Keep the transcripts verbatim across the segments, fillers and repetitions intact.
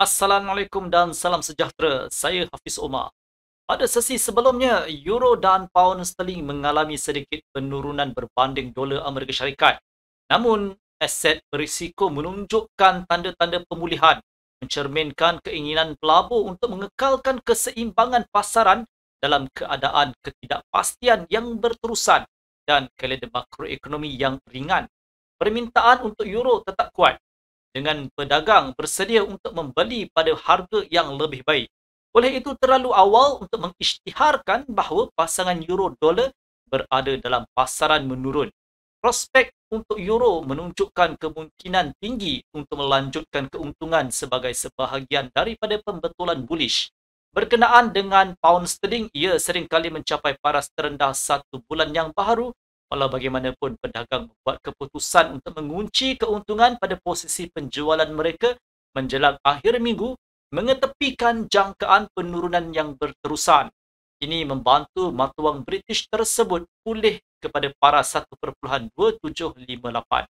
Assalamualaikum dan salam sejahtera. Saya Hafiz Omar. Pada sesi sebelumnya, euro dan pound sterling mengalami sedikit penurunan berbanding dolar Amerika Syarikat. Namun, aset berisiko menunjukkan tanda-tanda pemulihan, mencerminkan keinginan pelabur untuk mengekalkan keseimbangan pasaran dalam keadaan ketidakpastian yang berterusan dan kalender makroekonomi yang ringan. Permintaan untuk euro tetap kuat, dengan pedagang bersedia untuk membeli pada harga yang lebih baik. Oleh itu, terlalu awal untuk mengisytiharkan bahawa pasangan euro-dolar berada dalam pasaran menurun. Prospek untuk euro menunjukkan kemungkinan tinggi untuk melanjutkan keuntungan sebagai sebahagian daripada pembetulan bullish. Berkenaan dengan pound sterling, ia seringkali mencapai paras terendah satu bulan yang baharu. Walau bagaimanapun, pedagang membuat keputusan untuk mengunci keuntungan pada posisi penjualan mereka menjelang akhir minggu, mengetepikan jangkaan penurunan yang berterusan. Ini membantu mata wang British tersebut pulih kepada paras satu perpuluhan dua tujuh lima lapan.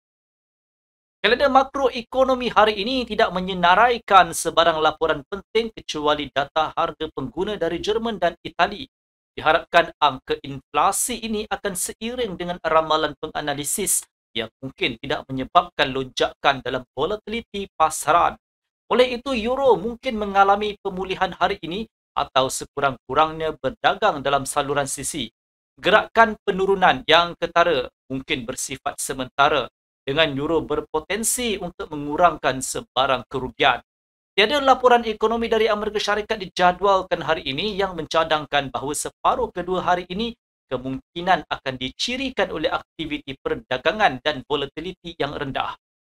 Kalender makroekonomi hari ini tidak menyenaraikan sebarang laporan penting kecuali data harga pengguna dari Jerman dan Itali. Diharapkan angka inflasi ini akan seiring dengan ramalan penganalisis yang mungkin tidak menyebabkan lonjakan dalam volatiliti pasaran. Oleh itu, euro mungkin mengalami pemulihan hari ini atau sekurang-kurangnya berdagang dalam saluran sisi. Gerakan penurunan yang ketara mungkin bersifat sementara, dengan euro berpotensi untuk mengurangkan sebarang kerugian. Tiada laporan ekonomi dari Amerika Syarikat dijadualkan hari ini yang mencadangkan bahawa separuh kedua hari ini kemungkinan akan dicirikan oleh aktiviti perdagangan dan volatiliti yang rendah.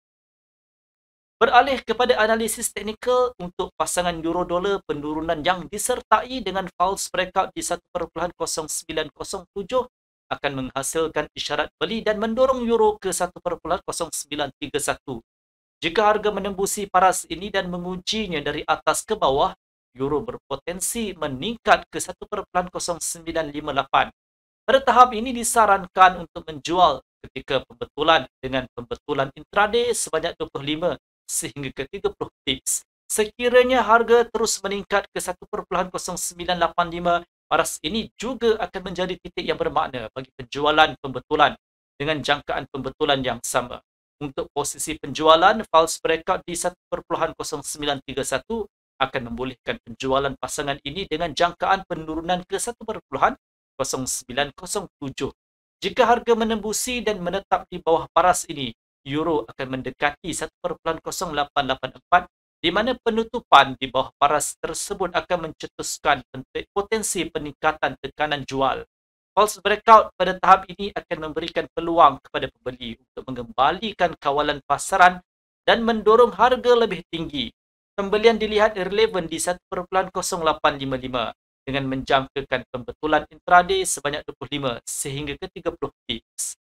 Beralih kepada analisis teknikal untuk pasangan euro-dolar, penurunan yang disertai dengan false breakout di satu perpuluhan kosong sembilan kosong tujuh akan menghasilkan isyarat beli dan mendorong euro ke satu perpuluhan kosong sembilan tiga satu. Jika harga menembusi paras ini dan mengujinya dari atas ke bawah, euro berpotensi meningkat ke satu perpuluhan kosong sembilan lima lapan. Pada tahap ini disarankan untuk menjual ketika pembetulan dengan pembetulan intraday sebanyak dua puluh lima sehingga ke tiga puluh pips. Sekiranya harga terus meningkat ke satu perpuluhan kosong sembilan lapan lima, paras ini juga akan menjadi titik yang bermakna bagi penjualan pembetulan dengan jangkaan pembetulan yang sama. Untuk posisi penjualan, false breakout di satu perpuluhan kosong sembilan tiga satu akan membolehkan penjualan pasangan ini dengan jangkaan penurunan ke satu perpuluhan kosong sembilan kosong tujuh. Jika harga menembusi dan menetap di bawah paras ini, euro akan mendekati satu perpuluhan kosong lapan lapan empat, di mana penutupan di bawah paras tersebut akan mencetuskan potensi peningkatan tekanan jual. False breakout pada tahap ini akan memberikan peluang kepada pembeli untuk mengembalikan kawalan pasaran dan mendorong harga lebih tinggi. Pembelian dilihat relevan di satu perpuluhan kosong lapan lima lima dengan menjangkakan pembetulan intraday sebanyak dua puluh lima sehingga ke tiga puluh pips.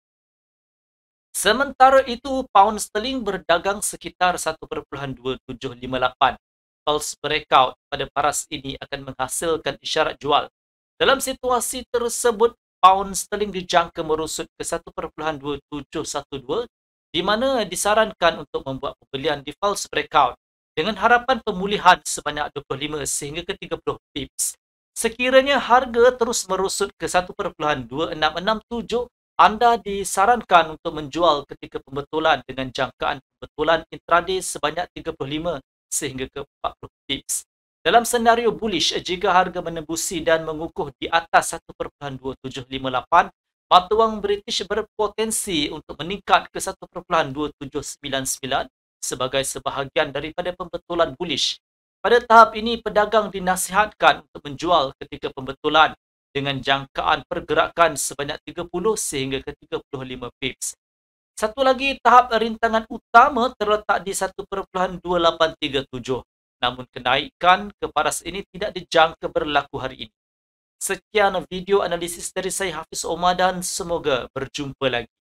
Sementara itu, pound sterling berdagang sekitar satu perpuluhan dua tujuh lima lapan. False breakout pada paras ini akan menghasilkan isyarat jual. Dalam situasi tersebut, pound sterling dijangka merosot ke satu perpuluhan dua tujuh satu dua, di mana disarankan untuk membuat pembelian di false breakout dengan harapan pemulihan sebanyak dua puluh lima sehingga ke tiga puluh pips. Sekiranya harga terus merosot ke satu perpuluhan dua enam enam tujuh, anda disarankan untuk menjual ketika pembetulan dengan jangkaan pembetulan intraday sebanyak tiga puluh lima sehingga ke empat puluh pips. Dalam senario bullish, jika harga menembusi dan mengukuh di atas satu perpuluhan dua tujuh lima lapan, mata wang British berpotensi untuk meningkat ke satu perpuluhan dua tujuh sembilan sembilan sebagai sebahagian daripada pembetulan bullish. Pada tahap ini, pedagang dinasihatkan untuk menjual ketika pembetulan dengan jangkaan pergerakan sebanyak tiga puluh sehingga ke tiga puluh lima pips. Satu lagi tahap rintangan utama terletak di satu perpuluhan dua lapan tiga tujuh. Namun kenaikan ke paras ini tidak dijangka berlaku hari ini. Sekian video analisis dari saya Hafiz Omar dan semoga berjumpa lagi.